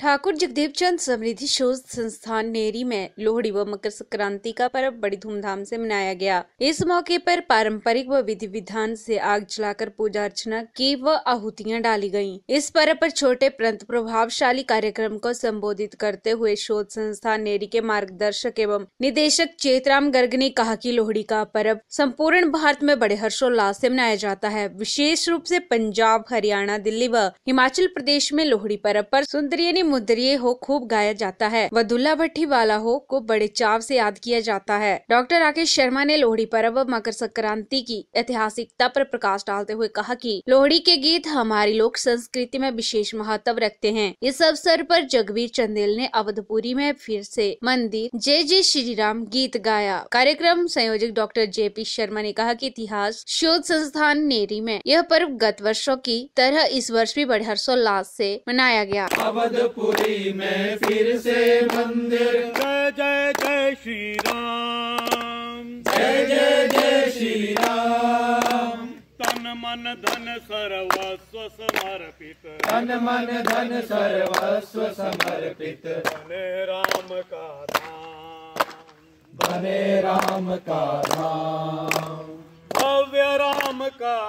ठाकुर जगदेव चंद समृद्धि शोध संस्थान नेरी में लोहड़ी व मकर संक्रांति का पर्व बड़ी धूमधाम से मनाया गया। इस मौके पर पारंपरिक व विधि विधान से आग जलाकर पूजा अर्चना की व आहुतियां डाली गयीं। इस पर्व पर छोटे परंतु प्रभावशाली कार्यक्रम को संबोधित करते हुए शोध संस्थान नेरी के मार्गदर्शक एवं निदेशक चेतराम गर्ग ने कहा कि लोहड़ी का पर्व संपूर्ण भारत में बड़े हर्षोल्लास से मनाया जाता है। विशेष रूप से पंजाब, हरियाणा, दिल्ली व हिमाचल प्रदेश में लोहड़ी पर्व पर सुंदरिये मुद्रिये हो खूब गाया जाता है व दुल्ला भट्टी वाला हो को बड़े चाव से याद किया जाता है। डॉक्टर राकेश शर्मा ने लोहड़ी पर्व व मकर संक्रांति की ऐतिहासिकता पर प्रकाश डालते हुए कहा कि लोहड़ी के गीत हमारी लोक संस्कृति में विशेष महत्व रखते हैं। इस अवसर पर जगबीर चंदेल ने अवधपुरी में फिर से मंदिर जय जय श्री राम गीत गाया। कार्यक्रम संयोजक डॉक्टर JP शर्मा ने कहा कि इतिहास शोध संस्थान नेरी में यह पर्व गत वर्षों की तरह इस वर्ष भी बड़े हर्षोल्लास से मनाया गया। अवधपुरी में फिर से मंदिर जय जय जय श्री राम, जय जय जय श्री राम। तन मन धन सर्वस्व समर्पित, तन मन धन सर्वस्व समर्पित। बने राम का धाम, बने राम का धाम। भव्य राम का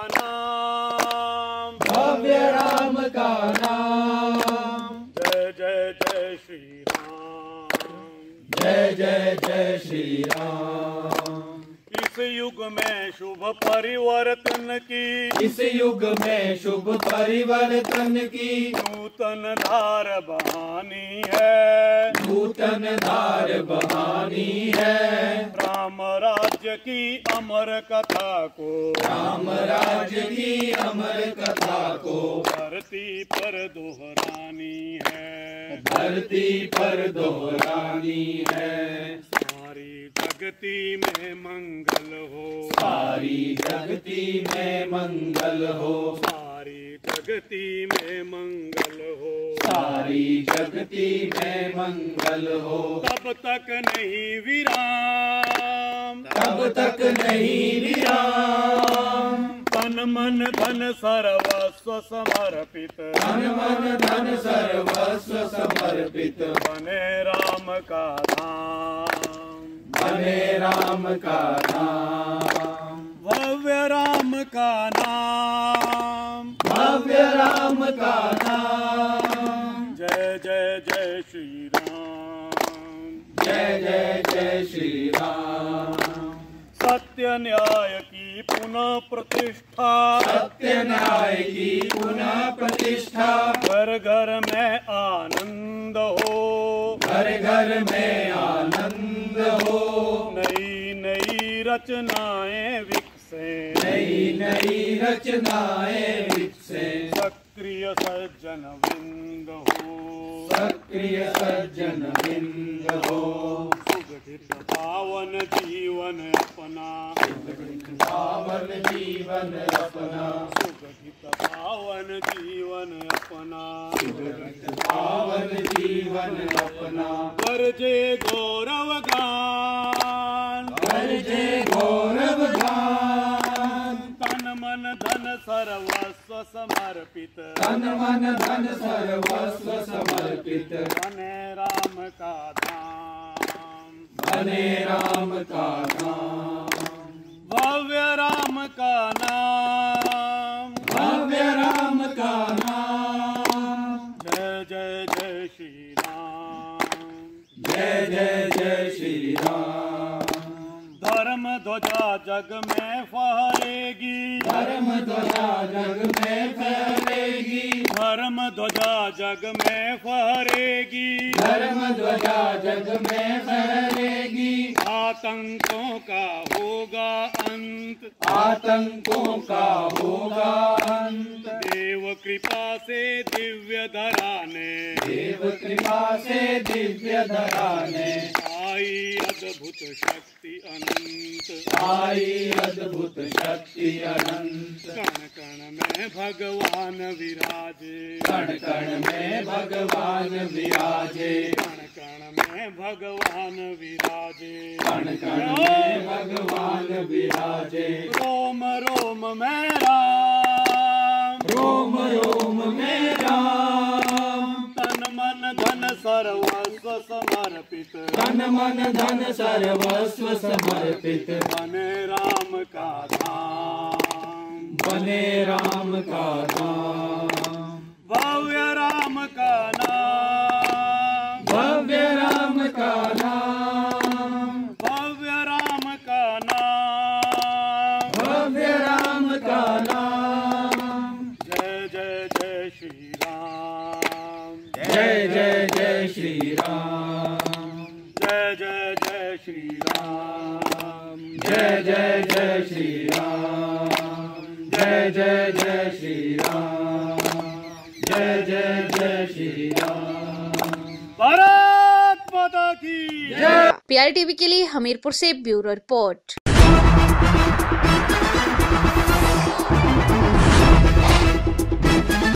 नाम, भव्य राम का नाम। जय जय जय श्री राम, जय जय जय श्री राम। इस युग में शुभ परिवर्तन की, इस युग में शुभ परिवर्तन की नूतन धार बहानी है, नूतन धार बहानी है। राम राज्य की अमर कथा को, राम राज्य की अमर कथा को धरती पर दोहरानी है, धरती पर दोहरानी है। सारी जगती में मंगल हो, सारी जगती में मंगल हो, सारी जगती में मंगल हो, सारी जगती में मंगल हो। तब तक नहीं विराम, तब तक नहीं विराम। तन मन धन सर्वस्व समर्पित, तन मन धन सर्वस्व समर्पित। बने राम का धाम, बने राम का नाम। भव्य राम का नाम, भव्य राम का नाम। जय जय जय श्री राम, जय जय जय श्री राम। सत्य न्याय की पुनः प्रतिष्ठा, सत्य न्याय की पुनः प्रतिष्ठा। घर घर में आनंद हो, घर घर में आनंद हो। नई नई रचनाएं विकसे, नई नई रचनाएं विकसे। सक्रिय सज्जन वृंद हो, सक्रिय सज्जन वृंद हो। सुगठित पावन जीवन अपना, सुगठित पावन जीवन अपना, सुगठित पावन जीवन अपना, सुगठित पावन जीवन अपना। गरजे गौरव गान, गरजे गौरव गान। तन मन धन सर्वस्व समर्पित, तन मन धन सर्वस्व समर्पित। बने राम का धाम, बने राम का नाम। भव्य राम का नाम, भव्य राम का नाम। जय जय जय श्री राम, जय जय जय श्री राम। धर्म ध्वजा जग में फहरेगी, धर्म ध्वजा जग में फहरेगी। धर्म ध्वजा जग में फहरेगी, धर्म ध्वजा जग में फहरेगी। आतंकों का होगा अंत, आतंकों का होगा अंत। देव कृपा से दिव्य धरा ने, देव कृपा से दिव्य धरा ने। आई अद्भुत शक्ति अनंत, आई अद्भुत शक्ति अनंत। कण कण में भगवान विराजे, कण कण में भगवान विराजे, कण कण में भगवान विराजे, कण कण में भगवान विराजे। रोम रोम में राम, रोम रोम में राम। तन मन धन समर्पित, तन मन धन सर्वस्व समर्पित, बने राम का धाम, बने राम का धाम। भव्य राम का नाम, भव्य राम का नाम, भव्य राम का नाम, भव्य राम का नाम। जय जय जय श्री राम, जय जय जय श्री राम, जय जय जय श्री राम, जय जय जय श्री राम, जय जय जय श्री राम, जय जय जय श्री राम। भारत माता की PRTV के लिए हमीरपुर से ब्यूरो रिपोर्ट।